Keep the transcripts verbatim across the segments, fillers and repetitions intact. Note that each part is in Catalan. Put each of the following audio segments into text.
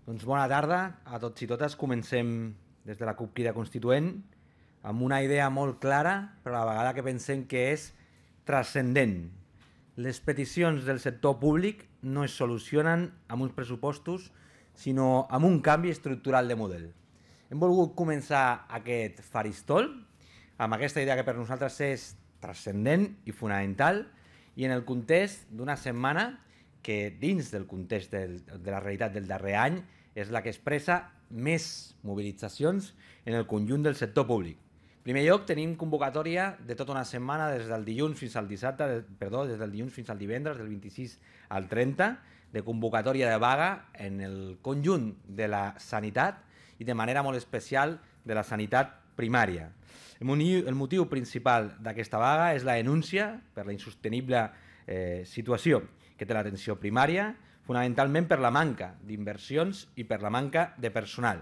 Doncs bona tarda a tots i totes. Comencem des de la CUP Crida Constituent amb una idea molt clara, però a la vegada que pensem que és transcendent. Les peticions del sector públic no es solucionen amb uns pressupostos, sinó amb un canvi estructural de model. Hem volgut començar aquest faristol amb aquesta idea que per nosaltres és transcendent i fonamental i en el context d'una setmana que dins del context del, de la realitat del darrer any és la que expressa més mobilitzacions en el conjunt del sector públic. En primer lloc, tenim convocatòria de tota una setmana des del dilluns fins al dissabte, de, perdó, des del dilluns fins al divendres, del vint-i-sis al trenta, de convocatòria de vaga en el conjunt de la sanitat i de manera molt especial de la sanitat primària. El motiu, el motiu principal d'aquesta vaga és la denúncia per la insostenible eh, situació que té l'atenció primària, fonamentalment per la manca d'inversions i per la manca de personal.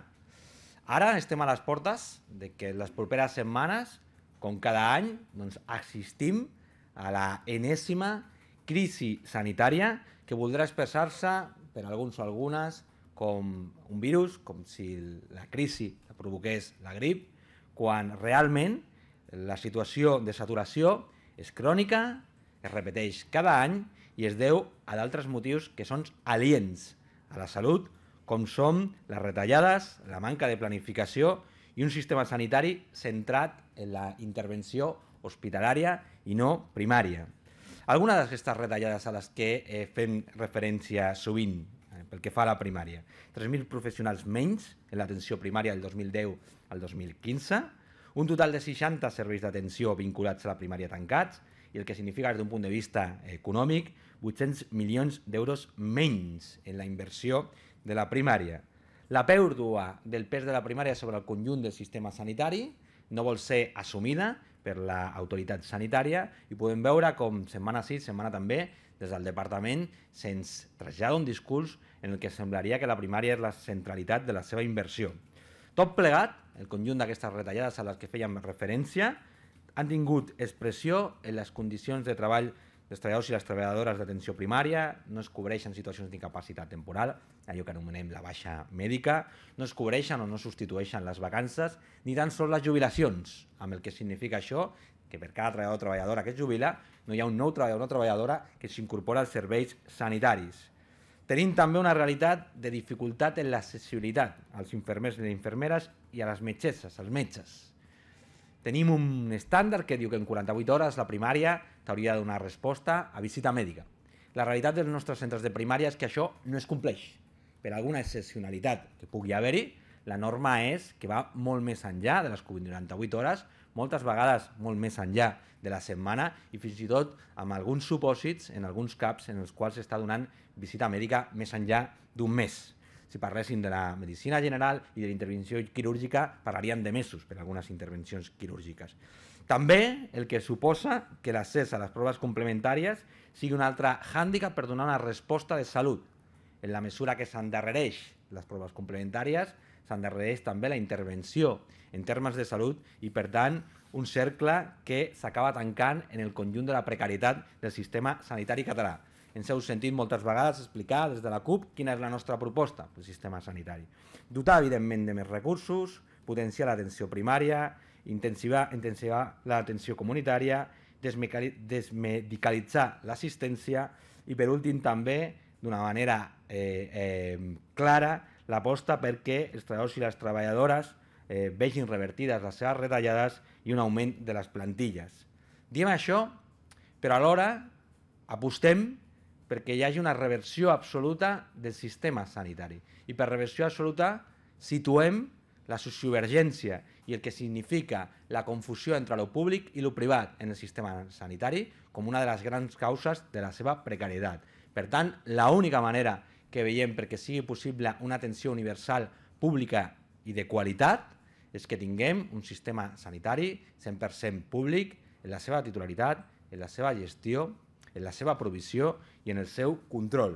Ara estem a les portes de que les properes setmanes, com cada any, doncs assistim a la enèsima crisi sanitària que voldrà expressar-se per alguns o algunes com un virus, com si la crisi la provoqués la grip, quan realment la situació de saturació és crònica, es repeteix cada any i es deu a d'altres motius que són aliens a la salut, com són les retallades, la manca de planificació i un sistema sanitari centrat en la intervenció hospitalària i no primària. Algunes d'aquestes retallades a les que eh, fem referència sovint eh, pel que fa a la primària. tres mil professionals menys en l'atenció primària del dos mil deu al dos mil quinze, un total de seixanta serveis d'atenció vinculats a la primària tancats i el que significa des d'un punt de vista econòmic vuit-cents milions d'euros menys en la inversió de la primària. La pèrdua del pes de la primària sobre el conjunt del sistema sanitari no vol ser assumida per l'autoritat sanitària i podem veure com setmana sí, setmana també, des del departament se'ns trasllada un discurs en el que semblaria que la primària és la centralitat de la seva inversió. Tot plegat, el conjunt d'aquestes retallades a les que fèiem referència han tingut expressió en les condicions de treball dels treballadors i les treballadores d'atenció primària, no es cobreixen situacions d'incapacitat temporal, allò que anomenem la baixa mèdica, no es cobreixen o no substitueixen les vacances, ni tan sols les jubilacions, amb el que significa això que per cada treballador o treballadora que es jubila no hi ha un nou treballador o treballadora que s'incorpora als serveis sanitaris. Tenim també una realitat de dificultat en l'accessibilitat als infermers i les infermeres i a les metgesses, als metges. Tenim un estàndard que diu que en quaranta-vuit hores la primària t'hauria de donar resposta a visita mèdica. La realitat dels nostres centres de primària és que això no es compleix. Per alguna excepcionalitat que pugui haver-hi, la norma és que va molt més enllà de les quaranta-vuit hores, moltes vegades molt més enllà de la setmana i fins i tot amb alguns supòsits en alguns caps en els quals s'està donant visita mèdica més enllà d'un mes. Si parléssim de la medicina general i de la intervenció quirúrgica, parlaríem de mesos per algunes intervencions quirúrgiques. També el que suposa que l'accés a les proves complementàries sigui un altre hàndicap per donar una resposta de salut. En la mesura que s'endarrereix les proves complementàries, s'endarrereix també la intervenció en termes de salut i, per tant, un cercle que s'acaba tancant en el conjunt de la precarietat del sistema sanitari català. Ens heu sentit moltes vegades explicar des de la CUP quina és la nostra proposta pel sistema sanitari. Dotar, evidentment, de més recursos, potenciar l'atenció primària, intensivar, intensivar l'atenció comunitària, desmedicalitzar l'assistència i, per últim, també, d'una manera eh, eh, clara, l'aposta perquè els treballadors i les treballadores eh, vegin revertides les seves retallades i un augment de les plantilles. Diem això, però alhora apostem perquè hi hagi una reversió absoluta del sistema sanitari. I per reversió absoluta situem la sociovergència i el que significa la confusió entre el públic i el privat en el sistema sanitari com una de les grans causes de la seva precarietat. Per tant, l'única manera que veiem perquè sigui possible una atenció universal, pública i de qualitat és que tinguem un sistema sanitari cent per cent públic en la seva titularitat, en la seva gestió, en la seva provisió i en el seu control.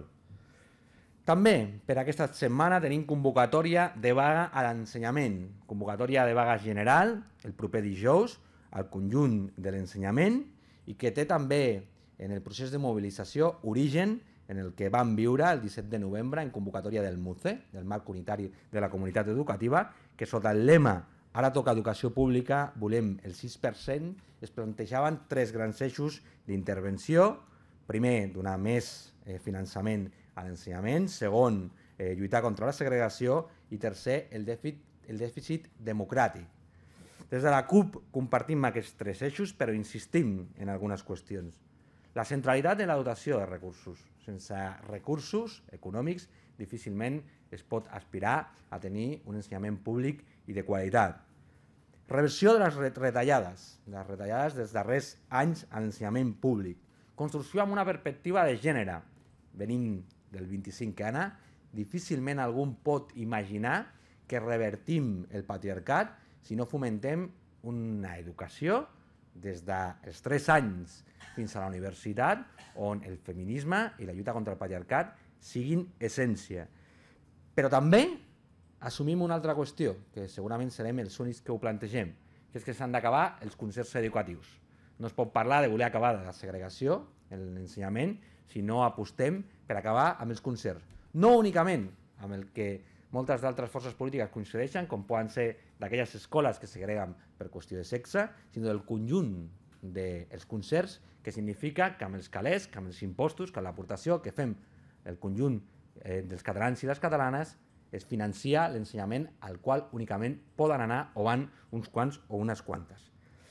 També per aquesta setmana tenim convocatòria de vaga a l'ensenyament, convocatòria de vaga general el proper dijous al conjunt de l'ensenyament i que té també en el procés de mobilització origen en el que vam viure el disset de novembre en convocatòria del M U C E, del Marc Unitari de la Comunitat Educativa, que sota el lema "Ara toca educació pública, volem el sis per cent", es plantejaven tres grans eixos d'intervenció. Primer, donar més eh, finançament a l'ensenyament. Segon, eh, lluitar contra la segregació. I tercer, el dèficit, el dèficit democràtic. Des de la CUP compartim aquests tres eixos, però insistim en algunes qüestions. La centralitat de la dotació de recursos. Sense recursos econòmics difícilment es pot aspirar a tenir un ensenyament públic i de qualitat. Reversió de les retallades, les retallades dels darrers anys a l'ensenyament públic. Construcció amb una perspectiva de gènere. Venim del vint-i-cinc ena, difícilment algú pot imaginar que revertim el patriarcat si no fomentem una educació des dels tres anys fins a la universitat, on el feminisme i la lluita contra el patriarcat siguin essència. Però també assumim una altra qüestió, que segurament serem els únics que ho plantegem, que és que s'han d'acabar els concerts educatius. No es pot parlar de voler acabar la segregació en l'ensenyament si no apostem per acabar amb els concerts. No únicament amb el que moltes d'altres forces polítiques coincideixen, com poden ser d'aquelles escoles que segreguen per qüestió de sexe, sinó del conjunt dels concerts, que significa que amb els calés, que amb els impostos, que amb l'aportació que fem el conjunt dels catalans i les catalanes, es financia l'ensenyament al qual únicament poden anar o van uns quants o unes quantes.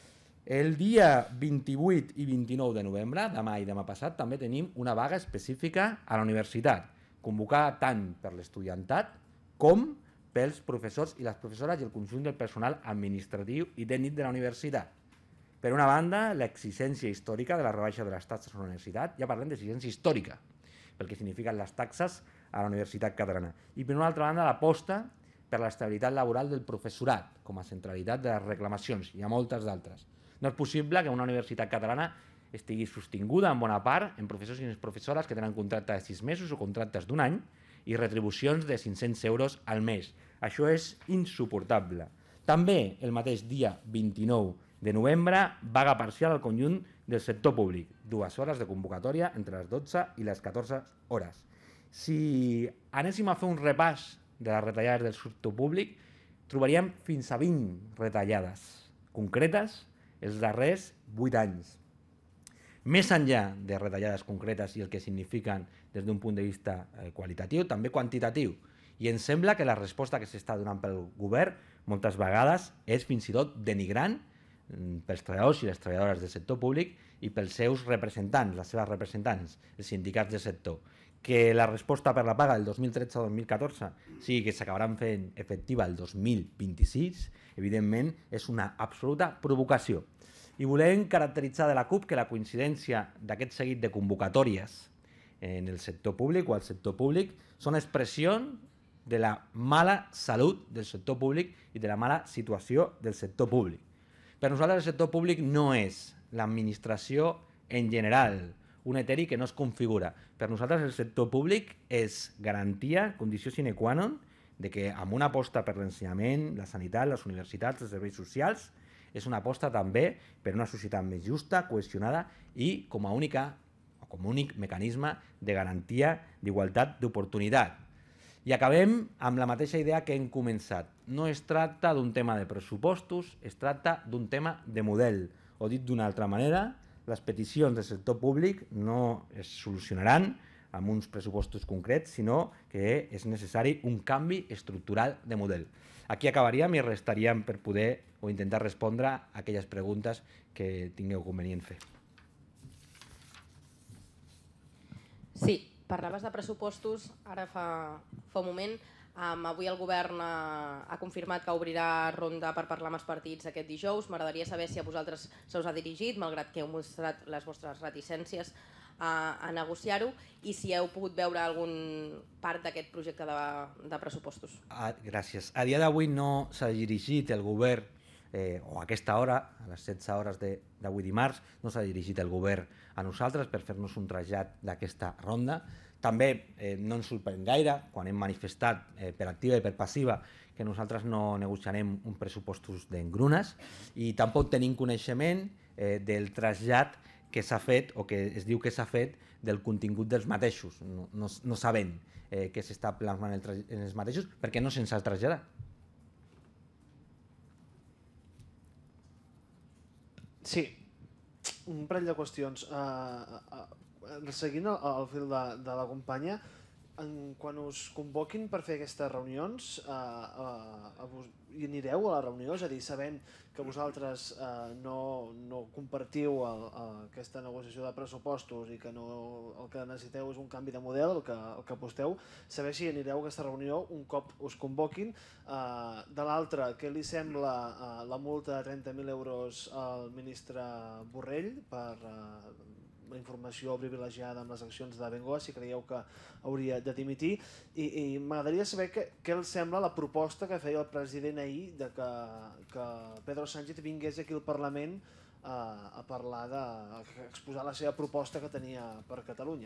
El dia vint-i-vuit i vint-i-nou de novembre, demà i demà passat, també tenim una vaga específica a la universitat, convocada tant per l'estudiantat com pels professors i les professores i el conjunt del personal administratiu i tècnic de la universitat. Per una banda, l'exigència històrica de la rebaixa de les taxes a la universitat, ja parlem d'exigència històrica, pel que signifiquen les taxes a la Universitat Catalana. I per una altra banda, l'aposta per l'estabilitat laboral del professorat, com a centralitat de les reclamacions, i a moltes d'altres. No és possible que una universitat catalana estigui sostinguda en bona part en professors i professores que tenen contractes de sis mesos o contractes d'un any i retribucions de cinc-cents euros al mes. Això és insuportable. També el mateix dia vint-i-nou de novembre, vaga parcial al conjunt del sector públic. Dues hores de convocatòria entre les dotze i les catorze hores. Si anéssim a fer un repàs de les retallades del sector públic, trobaríem fins a vint retallades concretes els darrers vuit anys. Més enllà de retallades concretes i el que signifiquen des d'un punt de vista qualitatiu, també quantitatiu. I ens sembla que la resposta que s'està donant pel govern moltes vegades és fins i tot denigrant pels treballadors i les treballadores del sector públic i pels seus representants, les seves representants, els sindicats del sector. Que la resposta per la paga del dos mil tretze a dos mil catorze sigui que s'acabaran fent efectiva el dos mil vint-i-sis, evidentment és una absoluta provocació. I volem caracteritzar de la CUP que la coincidència d'aquest seguit de convocatòries en el sector públic o al sector públic són expressió de la mala salut del sector públic i de la mala situació del sector públic. Per nosaltres el sector públic no és l'administració en general, un eteri que no es configura. Per nosaltres el sector públic és garantia, condició sine qua non, de que amb una aposta per l'ensenyament, la sanitat, les universitats, els serveis socials, és una aposta també per una societat més justa, cohesionada i com a única o com a únic mecanisme de garantia d'igualtat d'oportunitat. I acabem amb la mateixa idea que hem començat. No es tracta d'un tema de pressupostos, es tracta d'un tema de model. O dit d'una altra manera, les peticions del sector públic no es solucionaran amb uns pressupostos concrets, sinó que és necessari un canvi estructural de model. Aquí acabaríem i restaríem per poder o intentar respondre a aquelles preguntes que tingueu convenient fer. Sí. Parlaves de pressupostos, ara fa, fa un moment. Um, avui el govern ha, ha confirmat que obrirà ronda per parlar amb els partits aquest dijous. M'agradaria saber si a vosaltres se us ha dirigit, malgrat que heu mostrat les vostres reticències a, a negociar-ho, i si heu pogut veure algun part d'aquest projecte de, de pressupostos. Ah, gràcies. A dia d'avui no s'ha dirigit el govern, eh, o a aquesta hora, a les setze hores d'avui dimarts, no s'ha dirigit el govern a nosaltres per fer-nos un trasllat d'aquesta ronda. També eh, no ens sorprèn gaire quan hem manifestat eh, per activa i per passiva que nosaltres no negociarem uns pressupostos d'engrunes i tampoc tenim coneixement eh, del trasllat que s'ha fet o que es diu que s'ha fet del contingut dels mateixos, no, no, no sabent eh, què s'està plasmant en els mateixos perquè no se'ns ha traslladat. Sí, un parell de qüestions. Uh, uh, seguint el, el fil de, de la companya, en, quan us convoquin per fer aquestes reunions, uh, uh, a vos, hi anireu a la reunió? És a dir, sabent que vosaltres uh, no, no compartiu el, uh, aquesta negociació de pressupostos i que no, el que necessiteu és un canvi de model, el que, el que aposteu, saber si anireu a aquesta reunió un cop us convoquin. Uh, de l'altre, què li sembla uh, la multa de trenta mil euros al ministre Borrell per uh, la informació privilegiada amb les accions de Bengoa, si creieu que hauria de dimitir, i, i m'agradaria saber què, què els sembla la proposta que feia el president ahir de que, que Pedro Sánchez vingués aquí al Parlament uh, a parlar de, a exposar la seva proposta que tenia per Catalunya.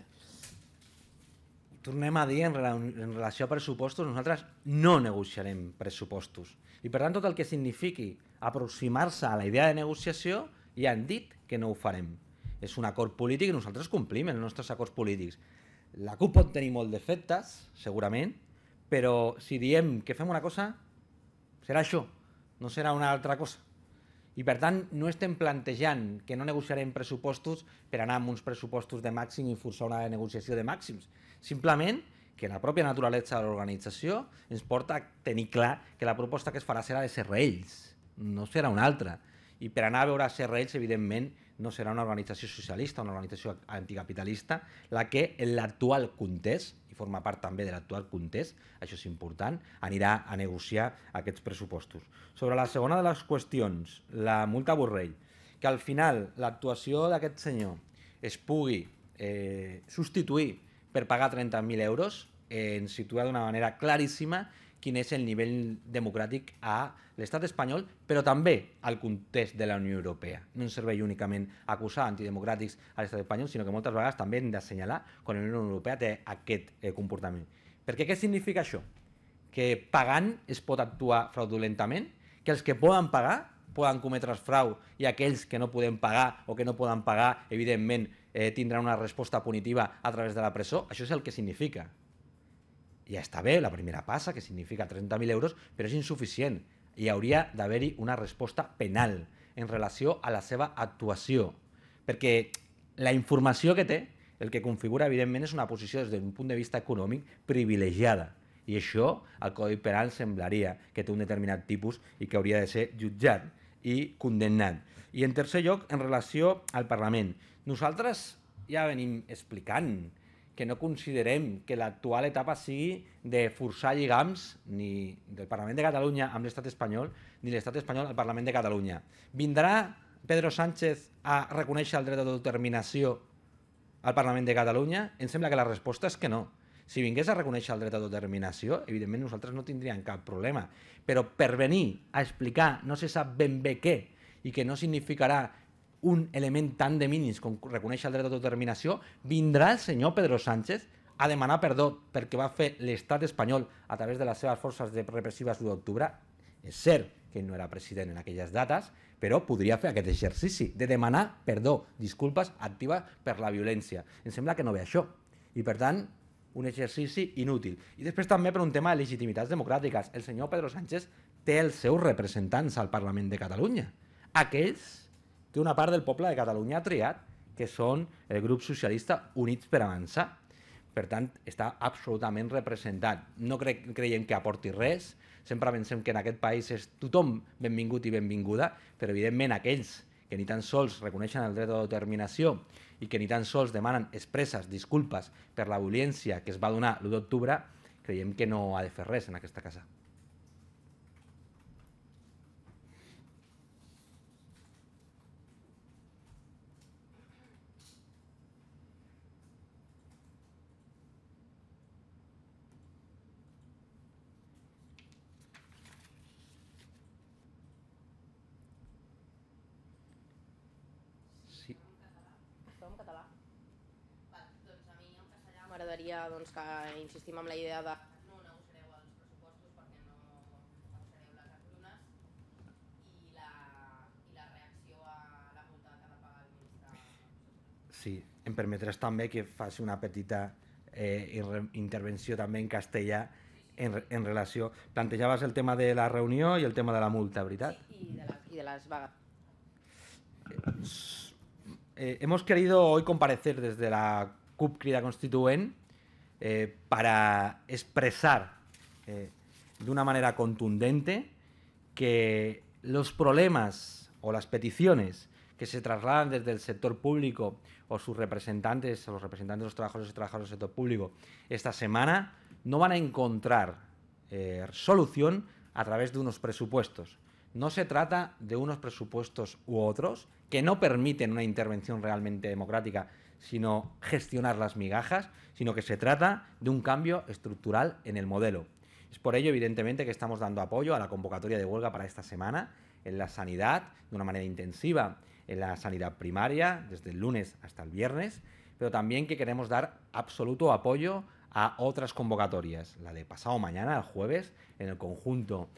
Tornem a dir, en, en relació a pressupostos, nosaltres no negociarem pressupostos. I per tant, tot el que signifiqui aproximar-se a la idea de negociació, ja han dit que no ho farem. És un acord polític i nosaltres complim els nostres acords polítics. La CUP pot tenir molt d'efectes, segurament, però si diem que fem una cosa, serà això, no serà una altra cosa. I per tant, no estem plantejant que no negociarem pressupostos per anar amb uns pressupostos de màxim i forçar una negociació de màxims. Simplement que la pròpia naturalesa de l'organització ens porta a tenir clar que la proposta que es farà serà de S R Ells, no serà una altra. I per anar a veure S R Ells, evidentment, no serà una organització socialista, una organització anticapitalista, la que en l'actual context, i forma part també de l'actual context, això és important, anirà a negociar aquests pressupostos. Sobre la segona de les qüestions, la multa Borrell, que al final l'actuació d'aquest senyor es pugui eh, substituir per pagar trenta mil euros, eh, ens situa d'una manera claríssima quin és el nivell democràtic a l'estat espanyol, però també al context de la Unió Europea. No ens serveix únicament acusar antidemocràtics a l'estat espanyol, sinó que moltes vegades també hem d'assenyalar quan la Unió Europea té aquest eh, comportament. Perquè què significa això? Que pagant es pot actuar fraudulentament, que els que poden pagar poden cometre frau i aquells que no poden pagar o que no poden pagar, evidentment, eh, tindran una resposta punitiva a través de la presó. Això és el que significa. Ja està bé la primera passa, que significa trenta mil euros, però és insuficient. Hi hauria d'haver-hi una resposta penal en relació a la seva actuació. Perquè la informació que té, el que configura, evidentment, és una posició des d'un punt de vista econòmic privilegiada. I això, al Codi Penal, semblaria que té un determinat tipus i que hauria de ser jutjat i condemnat. I en tercer lloc, en relació al Parlament. Nosaltres ja venim explicant que no considerem que l'actual etapa sigui de forçar lligams ni del Parlament de Catalunya amb l'estat espanyol, ni l'estat espanyol al Parlament de Catalunya. Vindrà Pedro Sánchez a reconèixer el dret d'autodeterminació al Parlament de Catalunya? Em sembla que la resposta és que no. Si vingués a reconèixer el dret d'autodeterminació, evidentment nosaltres no tindríem cap problema. Però per venir a explicar no se sap ben bé què i que no significarà un element tan de mínims com reconèixer el dret d'autodeterminació, vindrà el senyor Pedro Sánchez a demanar perdó perquè va fer l'estat espanyol a través de les seves forces repressives l'u d'octubre. És cert que no era president en aquelles dates, però podria fer aquest exercici de demanar perdó, disculpes actives per la violència. Em sembla que no ve això. I per tant, un exercici inútil. I després també per un tema de legitimitats democràtiques. El senyor Pedro Sánchez té els seus representants al Parlament de Catalunya. Aquells que una part del poble de Catalunya ha triat, que són el grup socialista Units per Avançar. Per tant, està absolutament representat. No cre creiem que aporti res, sempre pensem que en aquest país és tothom benvingut i benvinguda, però evidentment aquells que ni tan sols reconeixen el dret d'autodeterminació i que ni tan sols demanen expresses disculpes per la violència que es va donar l'u d'octubre, creiem que no ha de fer res en aquesta casa. M'agradaria doncs, que insistim en la idea de no negociareu els pressupostos perquè no negociareu les acrunes i la, i la reacció a la multa que ha de pagar el ministre. sí, em permetràs també que faci una petita eh, intervenció també en castellà en, en relació... Plantejaves el tema de la reunió i el tema de la multa, ¿verdad? Sí, y de las, y de las vagas. Eh, hemos querido hoy comparecer desde la C U P Crida Constituent eh, para expresar eh, de una manera contundente que los problemas o las peticiones que se trasladan desde el sector público o sus representantes, o los representantes de los trabajadores y trabajadoras del sector público esta semana no van a encontrar eh, solución a través de unos presupuestos. No se trata de unos presupuestos u otros que no permiten una intervención realmente democrática, sino gestionar las migajas, sino que se trata de un cambio estructural en el modelo. Es por ello, evidentemente, que estamos dando apoyo a la convocatoria de huelga para esta semana en la sanidad, de una manera intensiva en la sanidad primaria, desde el lunes hasta el viernes, pero también que queremos dar absoluto apoyo a otras convocatorias, la de pasado mañana, el jueves, en el conjunto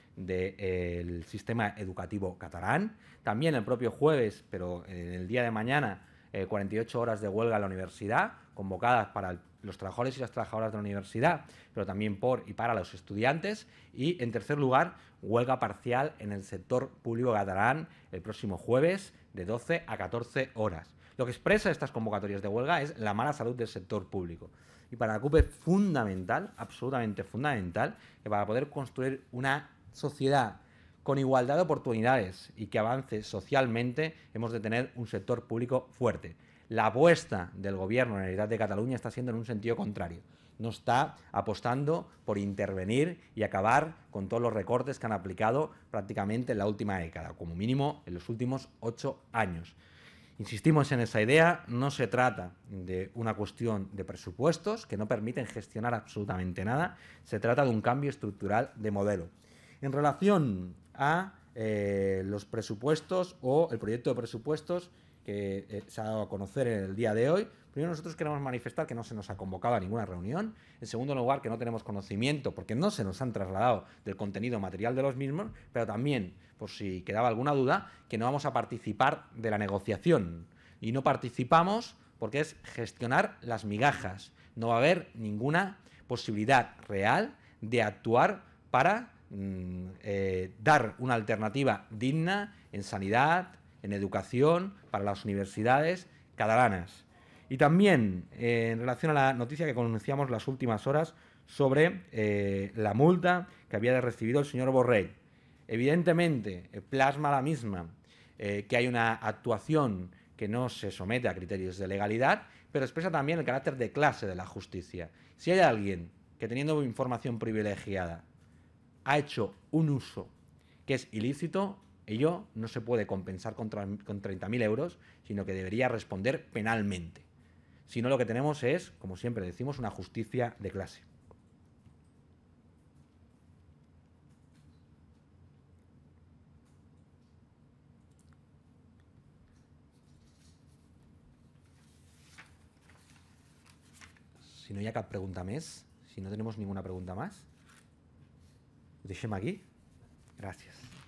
del sistema educativo catalán, también el propio jueves, pero en el día de mañana, eh, cuarenta y ocho horas de huelga en la universidad, convocadas para el, los trabajadores y las trabajadoras de la universidad, pero también por y para los estudiantes, y en tercer lugar, huelga parcial en el sector público catalán el próximo jueves de doce a catorce horas. Lo que expresa estas convocatorias de huelga es la mala salud del sector público. Y para la C U P es fundamental, absolutamente fundamental, que para poder construir una sociedad con igualdad de oportunidades y que avance socialmente, hemos de tener un sector público fuerte. La apuesta del Gobierno de la Generalitat de Cataluña está siendo en un sentido contrario. No está apostando por intervenir y acabar con todos los recortes que han aplicado prácticamente en la última década, como mínimo en los últimos ocho años. Insistimos en esa idea, no se trata de una cuestión de presupuestos que no permiten gestionar absolutamente nada, se trata de un cambio estructural de modelo. En relación a eh, los presupuestos o el proyecto de presupuestos que eh, se ha dado a conocer en el día de hoy, primero nosotros queremos manifestar que no se nos ha convocado a ninguna reunión, en segundo lugar que no tenemos conocimiento porque no se nos han trasladado del contenido material de los mismos, pero también, por si quedaba alguna duda, que no vamos a participar de la negociación y no participamos porque es gestionar las migajas, no va a haber ninguna posibilidad real de actuar para mm, eh, dar una alternativa digna en sanidad, en educación, para las universidades catalanas. Y también eh, en relación a la noticia que conocíamos las últimas horas sobre eh, la multa que había recibido el señor Borrell. Evidentemente, eh, plasma la misma eh, que hay una actuación que no se somete a criterios de legalidad, pero expresa también el carácter de clase de la justicia. Si hay alguien que teniendo información privilegiada ha hecho un uso que es ilícito, ello no se puede compensar con, con treinta mil euros, sino que debería responder penalmente. Si no, lo que tenemos es, como siempre decimos, una justicia de clase. Si no hi ha cap pregunta més, si no tenemos ninguna pregunta más, ho deixem aquí. Gràcies.